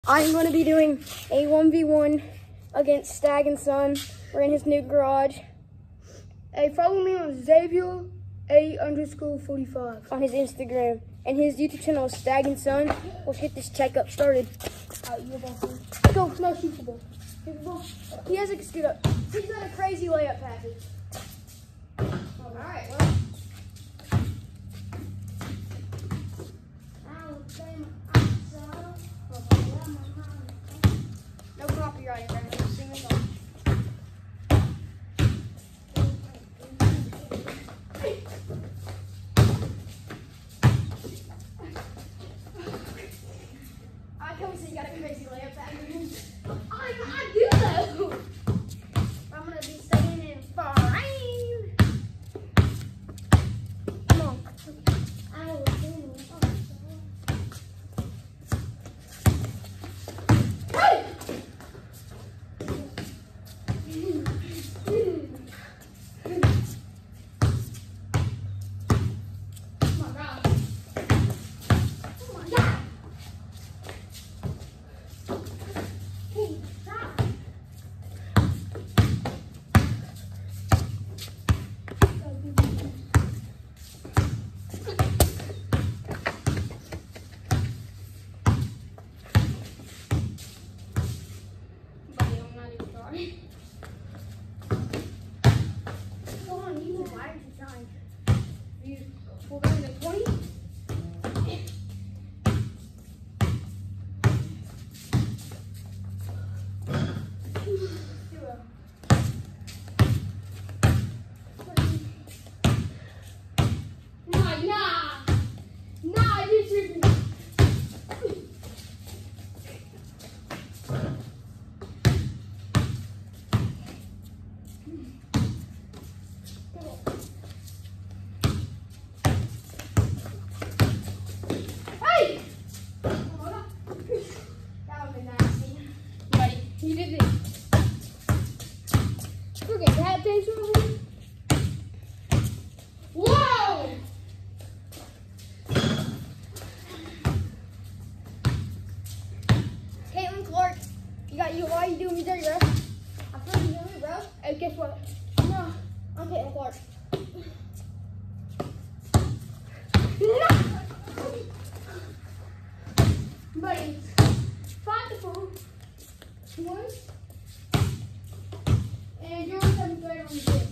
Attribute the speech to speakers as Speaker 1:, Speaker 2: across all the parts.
Speaker 1: I'm going to be doing a 1v1 against Stag and Son. We're in his new garage.
Speaker 2: Hey, follow me on Xavier A_45
Speaker 1: on his Instagram. And his YouTube channel is Stag and Son. Let's get this checkup started.
Speaker 2: Let's go. No, shoot the ball.
Speaker 1: He has a scoot up. He's got a crazy layup package. All right, well. No copyright, right? Sing it on. I come see you got a crazy layup package. I do though. I'm gonna be staying in fine. Come on. I will do Hey! Oh my God. Oh my God. Hey, stop. Buddy, I'm not even trying. Go on, you why are you trying? You pull down the 20? Nah, you tripping. Hey! Oh my God. That would be nasty. Buddy, you did it. Look at that face over here. Whoa! Caitlin Clark, why are you doing me dirty, bro? I feel you doing me, bro. Hey, guess what? No, I'm Caitlin Clark. Buddy, 5 to 4. 1. And you're 7th grade on the day.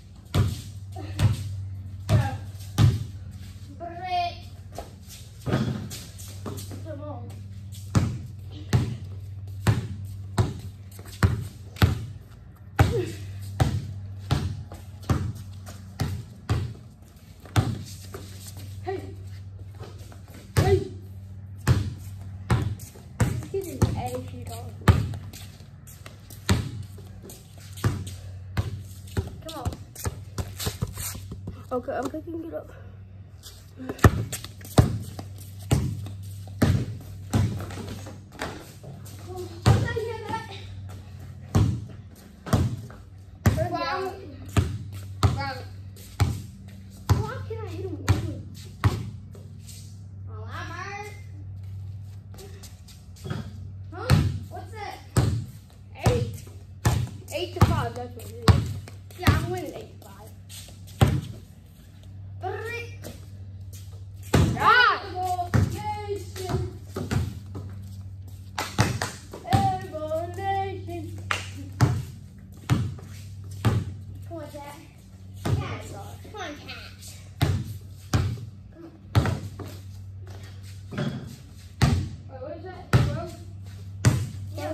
Speaker 1: Brett. Come on. Hey. Hey. This is a few dollars. Come on. Okay, I'm picking it up. Why can't I hit him? Oh, I'm hurt. Huh? What's that? 8? 8 to 5, that's what it is. Yeah, I'm winning 8 to 5. Come on, Jack. Cat. Come on, cat. Wait, what is that? Bro? Yeah.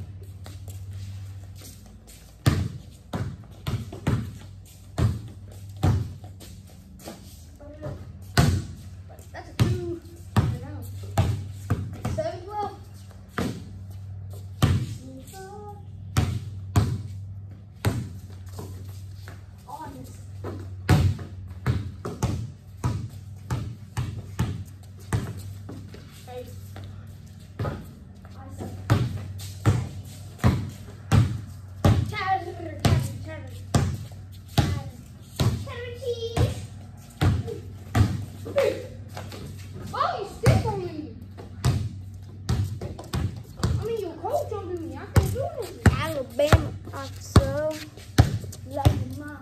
Speaker 1: That's a 2. 7, 12. Honest. Hey. I said.
Speaker 2: Alabama, Arkansas. Like mom.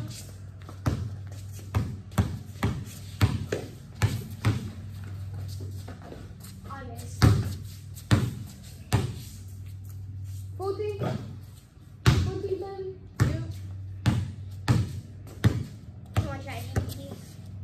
Speaker 1: I missed.
Speaker 2: 14. 14, 7.
Speaker 1: Come on, try GPT.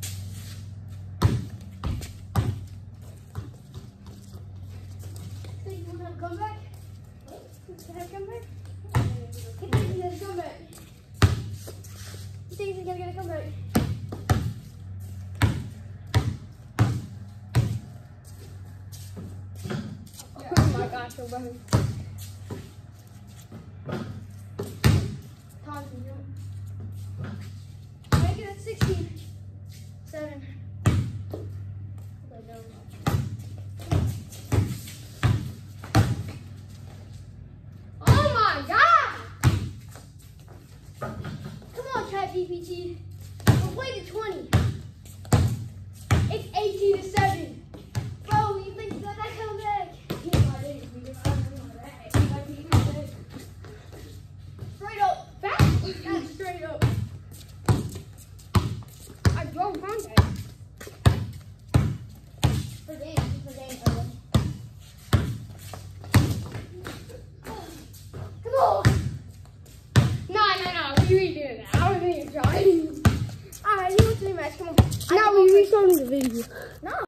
Speaker 2: Think you want to have a comeback? Have a comeback?
Speaker 1: You think he's gonna come back?
Speaker 2: You think he's gonna get a comeback? Oh my gosh, you're running.
Speaker 1: Thompson,
Speaker 2: Make it at 16. 7.
Speaker 1: oh my god! Come on, ChatGPT. We're playing to 20. It's 18 to 7. Bro, you think that I come back? Straight up.
Speaker 2: Fast. That's straight up. I don't find that.
Speaker 1: For game, Owen. Come on.
Speaker 2: No. We redoing that. I wasn't even trying.
Speaker 1: Alright, you want to do match? Come on.
Speaker 2: Now we restarting the video.
Speaker 1: No.